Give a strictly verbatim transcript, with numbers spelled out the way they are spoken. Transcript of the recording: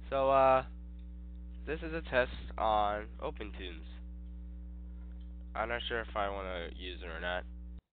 So, uh, this is a test on OpenToonz. I'm not sure if I want to use it or not.